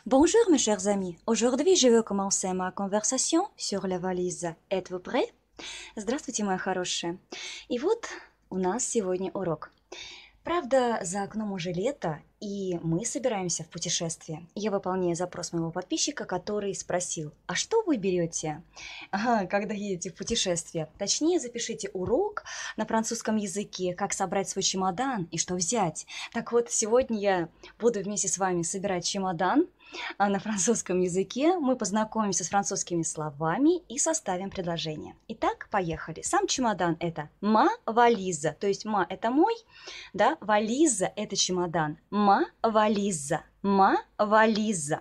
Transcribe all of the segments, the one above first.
Bonjour mes chers amis, aujourd'hui je vais commencer ma conversation sur la valise. Êtes-vous prêts? Здравствуйте, моя хорошая. И вот у нас сегодня урок. Правда, за окном уже лето, и мы собираемся в путешествие. Я выполняю запрос моего подписчика, который спросил, а что вы берете, когда едете в путешествие? Точнее, запишите урок на французском языке, как собрать свой чемодан и что взять. Так вот, сегодня я буду вместе с вами собирать чемодан на французском языке. Мы познакомимся с французскими словами и составим предложение. Итак, поехали. Сам чемодан – это «ма вализа», то есть «ма» – это «мой», да, «вализа» – это чемодан, «ма вализа», «ма вализа».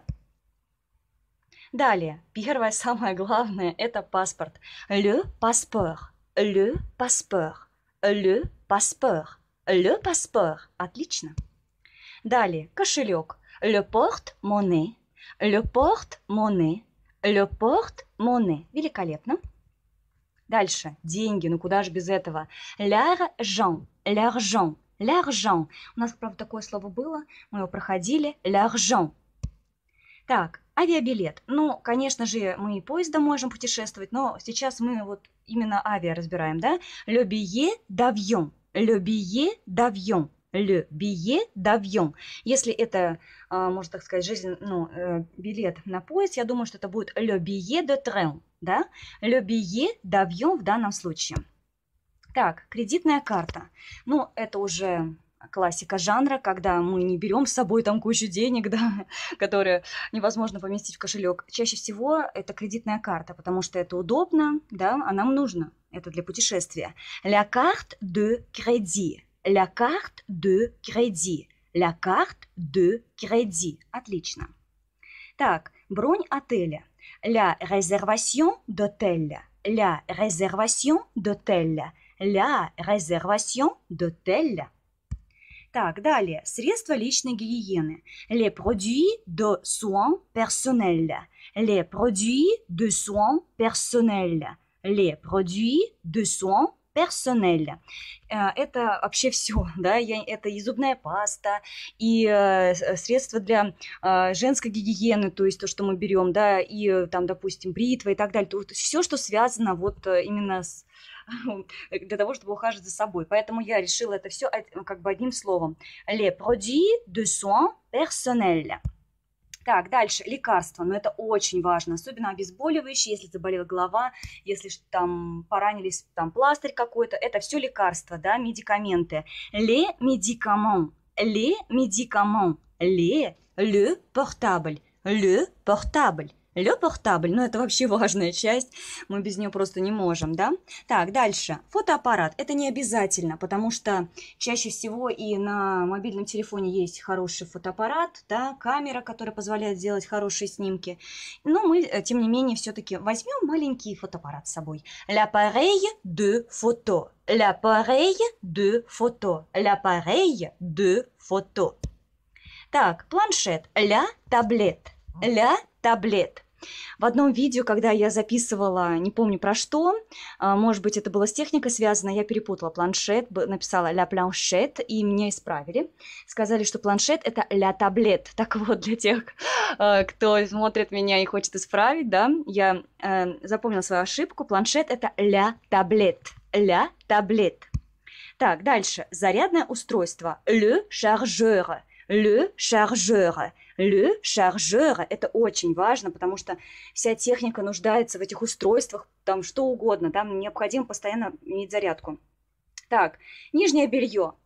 Далее, первое, самое главное – это паспорт. Le passeport, le passeport, le passeport, le passeport. Отлично. Далее, кошелек. Le porte-monnaie, le porte-monnaie, le porte-monnaie. Великолепно. Дальше, деньги, ну куда же без этого? L'argent, l'argent, l'argent. У нас, правда, такое слово было, мы его проходили. L'argent. Так, авиабилет. Ну, конечно же, мы и поездом можем путешествовать, но сейчас мы вот именно авиа разбираем, да? Le billet d'avion, le billet d'avion. Le billet d'avion. Если это, можно так сказать, билет на поезд, я думаю, что это будет le billet de train, да? Le billet d'avion в данном случае. Так, кредитная карта. Ну, это уже классика жанра, когда мы не берем с собой там кучу денег, да, которые невозможно поместить в кошелек. Чаще всего это кредитная карта, потому что это удобно, да, а нам нужно. Это для путешествия. La carte de crédit. La carte de crédit. La carte de crédit. Отлично. Так, бронь отеля. La réservation d'hôtel. La réservation d'hôtel. La réservation d'hôtel. Так, далее. Средства личной гигиены. Les produits de soins personnels. Les produits de soins personnels. Les produits de soins personnels. Это вообще все, да, это и зубная паста, и средства для женской гигиены, то есть то, что мы берем, да, и там, допустим, бритва и так далее. То есть все, что связано вот именно с для того, чтобы ухаживать за собой. Поэтому я решила это все как бы одним словом. Les produits de soins personnels. Так, дальше, лекарства, но это очень важно, особенно обезболивающие, если заболела голова, если там поранились, там пластырь какой-то, это все лекарства, да, медикаменты. Les médicaments, les médicaments, le portable, le portable. Le portable, ну это вообще важная часть, мы без нее просто не можем, да? Так, дальше. Фотоаппарат. Это не обязательно, потому что чаще всего и на мобильном телефоне есть хороший фотоаппарат, да, камера, которая позволяет сделать хорошие снимки. Но мы, тем не менее, все-таки возьмем маленький фотоаппарат с собой. L'appareil de photo. L'appareil de photo. L'appareil de photo. Так, планшет. La tablette. La tablette. В одном видео, когда я записывала, не помню про что, может быть, это было с техникой связано, я перепутала планшет, написала «la planchette», и меня исправили. Сказали, что планшет – это «la tablette». Так вот, для тех, кто смотрит меня и хочет исправить, да, я запомнила свою ошибку. Планшет – это «la tablette». «La tablette». Так, дальше. Зарядное устройство. Le chargeur. Le chargeur. Le chargeur – это очень важно, потому что вся техника нуждается в этих устройствах, там что угодно, там необходимо постоянно иметь зарядку. Так, нижнее белье.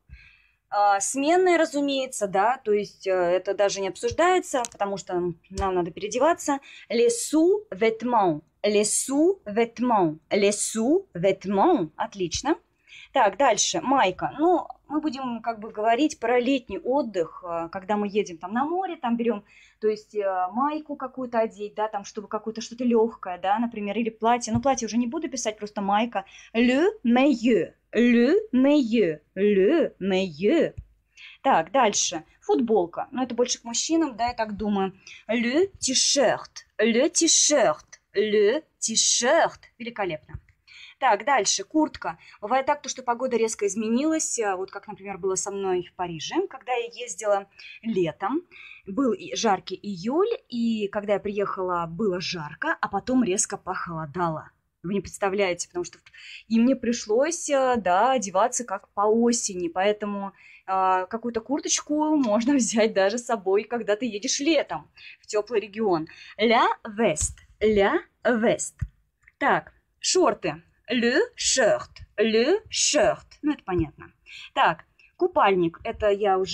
Сменное, разумеется, да, то есть это даже не обсуждается, потому что нам надо переодеваться. Les sous-vêtements. Les sous-vêtements. Les sous-vêtements. Отлично. Так, дальше, майка. Ну, мы будем как бы говорить про летний отдых, когда мы едем там на море, там берем, то есть майку какую-то одеть, да, там, чтобы какое-то что-то легкое, да, например, или платье. Ну, платье уже не буду писать, просто майка. Le maillot, le maillot, le maillot. Так, дальше, футболка. Ну, это больше к мужчинам, да, я так думаю. Le t-shirt, le t-shirt, le t-shirt. Великолепно. Так, дальше, куртка. Бывает так, что погода резко изменилась, вот как, например, было со мной в Париже, когда я ездила летом. Был жаркий июль, и когда я приехала, было жарко, а потом резко похолодало. Вы не представляете, потому что и мне пришлось, да, одеваться как по осени, поэтому какую-то курточку можно взять даже с собой, когда ты едешь летом в теплый регион. La veste, la veste. Так, шорты. Le shirt, le shirt. Ну, это понятно. Так, купальник. Это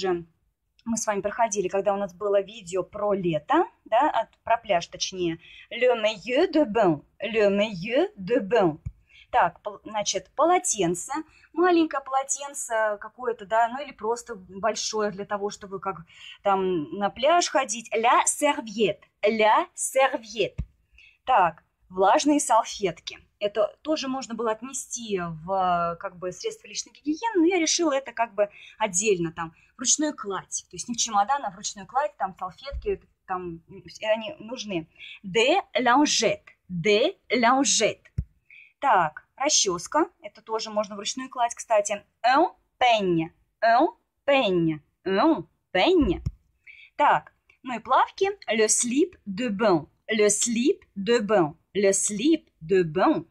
мы с вами проходили, когда у нас было видео про лето, да, про пляж точнее. Le maillot de bain, le maillot de bain. Так, значит, полотенце, маленькое полотенце какое-то, да, ну или просто большое для того, чтобы как там на пляж ходить. La serviette, la serviette. Так, влажные салфетки. Это тоже можно было отнести в как бы средства личной гигиены, но я решила это как бы отдельно там вручную кладь. То есть не в чемодан, а в ручную кладь, там салфетки, там они нужны. De lingette, de lingette. Так, расческа. Это тоже можно вручную кладь, кстати. Un peigne, un peigne, un peigne. Так, ну и плавки. Le slip de bain, le slip de bain, le slip de bain.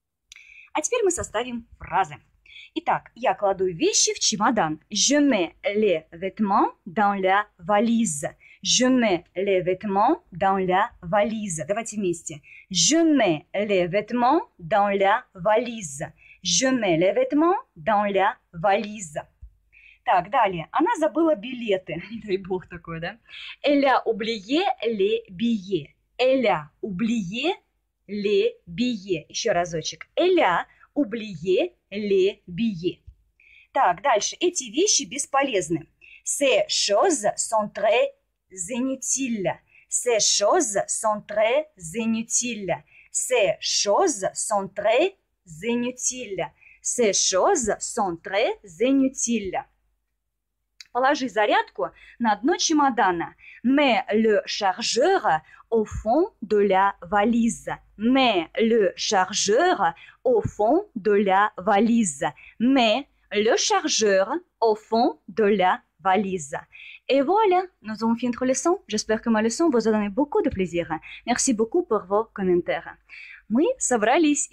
А теперь мы составим фразы. Итак, я кладу вещи в чемодан. Je mets les vêtements dans la valise. Je mets les vêtements dans la valise. Давайте вместе. Je mets les vêtements dans la valise. Je mets les vêtements dans la valise. Так, далее. Она забыла билеты. Не дай бог такое, да? Elle a oublié les billets. Elle a oublié les billets. Еще разочек. Elle a oublié les billets. Так, дальше. Эти вещи бесполезны. Ces choses sont très inutiles. Ces choses sont très inutiles. Ces choses sont très inutiles. Ces choses sont très inutiles. Положи зарядку на дно чемодана. Mets le chargeur au fond de la valise. Mets le chargeur au fond de la valise. Mets le chargeur au fond de la valise. Et voilà, nous avons fini notre leçon. J'espère que ma leçon vous a donné beaucoup de plaisir. Merci beaucoup pour vos commentaires. Мы собрались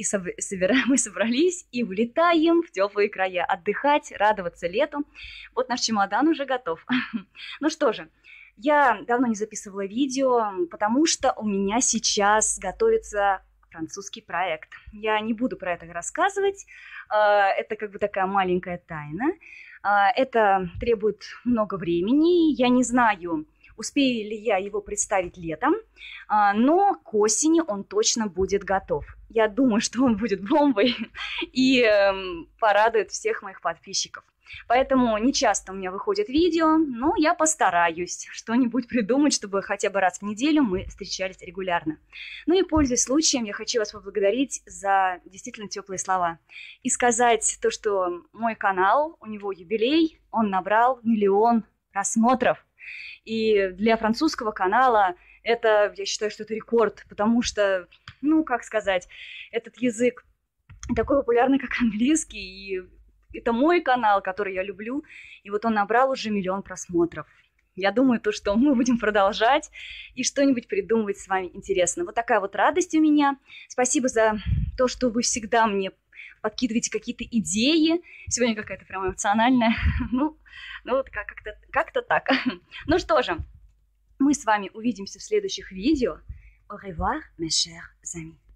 и улетаем в теплые края, отдыхать, радоваться лету. Вот наш чемодан уже готов. Ну что же, я давно не записывала видео, потому что у меня сейчас готовится французский проект. Я не буду про это рассказывать, это как бы такая маленькая тайна. Это требует много времени, я не знаю, успею ли я его представить летом, но к осени он точно будет готов. Я думаю, что он будет бомбой и порадует всех моих подписчиков. Поэтому не часто у меня выходят видео, но я постараюсь что-нибудь придумать, чтобы хотя бы раз в неделю мы встречались регулярно. Ну и, пользуясь случаем, я хочу вас поблагодарить за действительно теплые слова. И сказать то, что мой канал, у него юбилей, он набрал 1 миллион просмотров. И для французского канала это, я считаю, что это рекорд, потому что, ну, как сказать, этот язык такой популярный, как английский, и это мой канал, который я люблю, и вот он набрал уже 1 миллион просмотров. Я думаю, то, что мы будем продолжать и что-нибудь придумывать с вами интересно. Вот такая вот радость у меня. Спасибо за то, что вы всегда мне подкидываете какие-то идеи. Сегодня какая-то прям эмоциональная. Ну вот как-то так. Ну что же, мы с вами увидимся в следующих видео. Au revoir, mes chers amis.